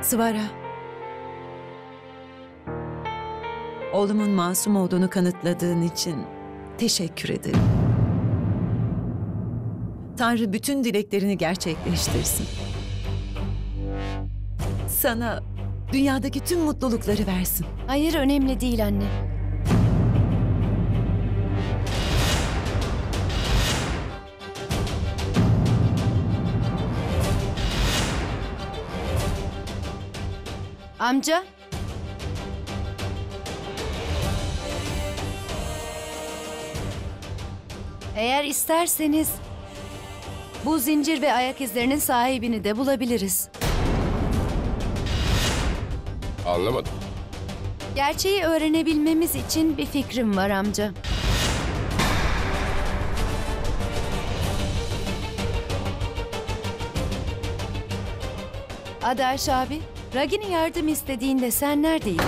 Svara. Oğlumun masum olduğunu kanıtladığın için teşekkür ederim. Tanrı bütün dileklerini gerçekleştirsin. Sana dünyadaki tüm mutlulukları versin. Hayır, önemli değil anne. Amca. Eğer isterseniz bu zincir ve ayak izlerinin sahibini de bulabiliriz. Anlamadım. Gerçeği öğrenebilmemiz için bir fikrim var amca. Adarş abi, Ragini yardım istediğinde sen neredeydin?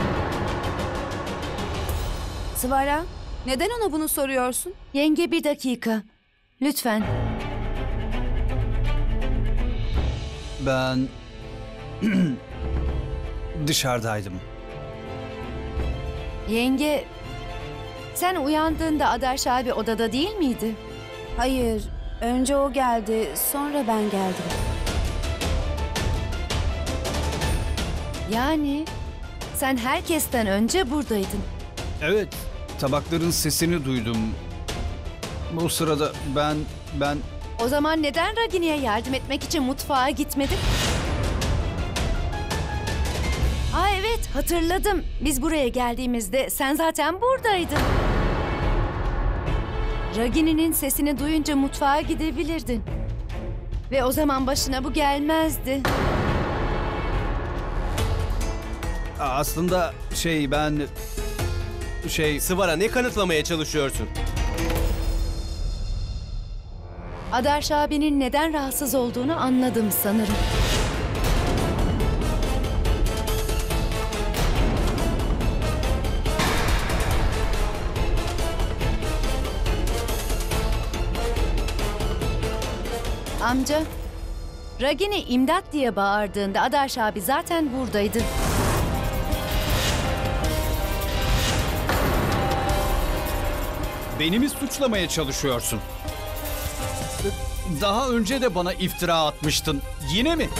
Svara, neden ona bunu soruyorsun? Yenge, bir dakika. Lütfen. Ben dışarıdaydım. Yenge, sen uyandığında Adarş abi odada değil miydi? Hayır, önce o geldi, sonra ben geldim. Yani sen herkesten önce buradaydın. Evet, tabakların sesini duydum. Bu sırada ben... O zaman neden Ragini'ye yardım etmek için mutfağa gitmedin? Aa evet, hatırladım. Biz buraya geldiğimizde sen zaten buradaydın. Ragini'nin sesini duyunca mutfağa gidebilirdin. Ve o zaman başına bu gelmezdi. Aslında ben... Svara, ne kanıtlamaya çalışıyorsun? Adarş abinin neden rahatsız olduğunu anladım sanırım. Amca, Ragini imdat diye bağırdığında Adarş abi zaten buradaydı. Beni mi suçlamaya çalışıyorsun? Daha önce de bana iftira atmıştın. Yine mi?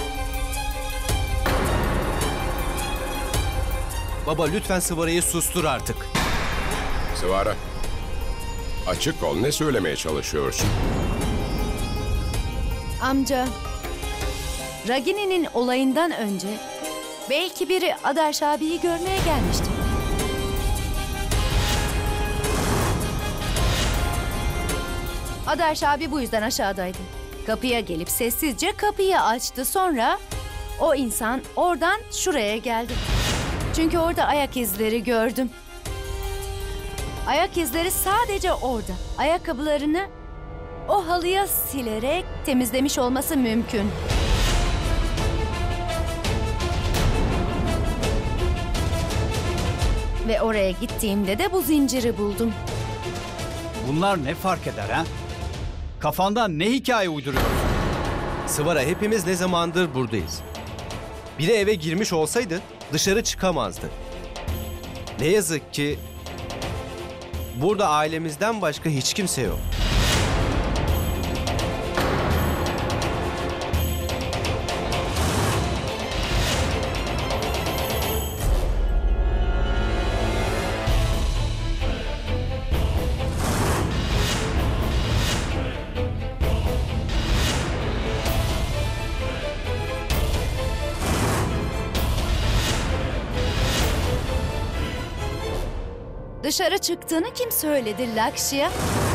Baba, lütfen Svara'yı sustur artık. Svara, açık ol, ne söylemeye çalışıyorsun? Amca, Ragini'nin olayından önce belki biri Adarş abiyi görmeye gelmişti. Adarş abi bu yüzden aşağıdaydı. Kapıya gelip sessizce kapıyı açtı. Sonra o insan oradan şuraya geldi. Çünkü orada ayak izleri gördüm. Ayak izleri sadece orada. Ayakkabılarını o halıya silerek temizlemiş olması mümkün. Ve oraya gittiğimde de bu zinciri buldum. Bunlar ne fark eder ha? Kafandan ne hikaye uyduruyorsun? Svara, hepimiz ne zamandır buradayız. Biri eve girmiş olsaydı dışarı çıkamazdı. Ne yazık ki burada ailemizden başka hiç kimse yok. Dışarı çıktığını kim söyledi Lakşya?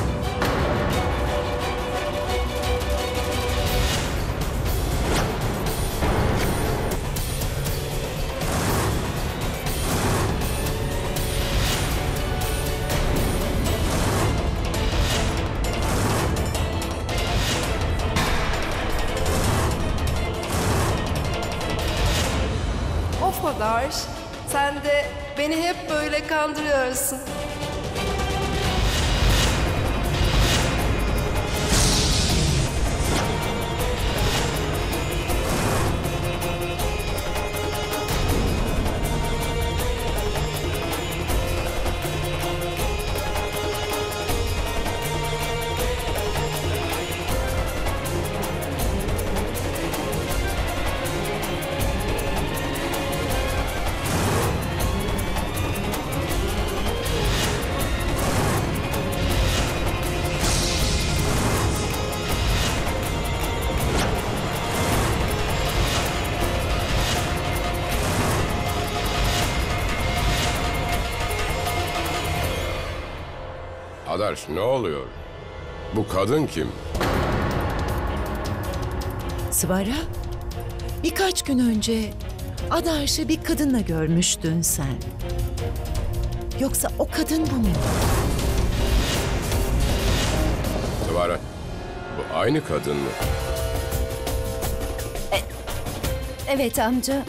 Of Adarş, sen de beni hep böyle kandırıyorsun. Adarş, ne oluyor? Bu kadın kim? Svara, birkaç gün önce Adarş'ı bir kadınla görmüştün sen. Yoksa o kadın bu mu? Svara, bu aynı kadın mı? Evet amca.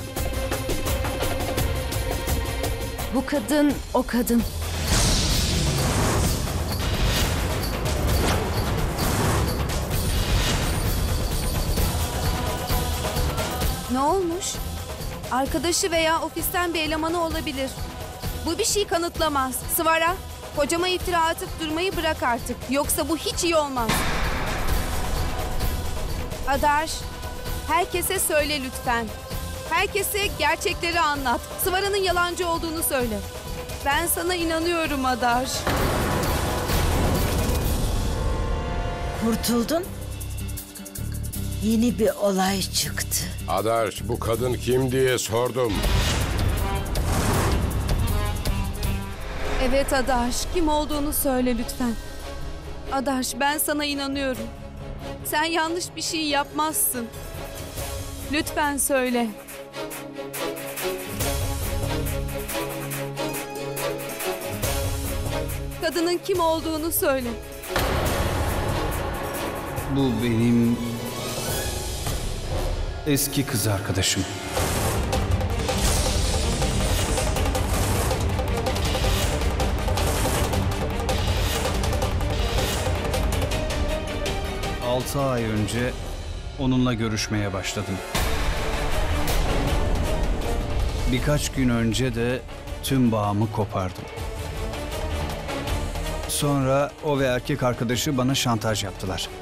Bu kadın o kadın. Ne olmuş? Arkadaşı veya ofisten bir elemanı olabilir. Bu bir şey kanıtlamaz. Svara, kocama iftira atıp durmayı bırak artık. Yoksa bu hiç iyi olmaz. Adarş, herkese söyle lütfen. Herkese gerçekleri anlat. Svara'nın yalancı olduğunu söyle. Ben sana inanıyorum Adarş. Kurtuldun. Yeni bir olay çıktı. Adarş, bu kadın kim diye sordum. Evet Adarş, kim olduğunu söyle lütfen. Adarş, ben sana inanıyorum. Sen yanlış bir şey yapmazsın. Lütfen söyle. Kadının kim olduğunu söyle. Bu benim eski kız arkadaşım. Altı ay önce onunla görüşmeye başladım. Birkaç gün önce de tüm bağımı kopardım. Sonra o ve erkek arkadaşı bana şantaj yaptılar.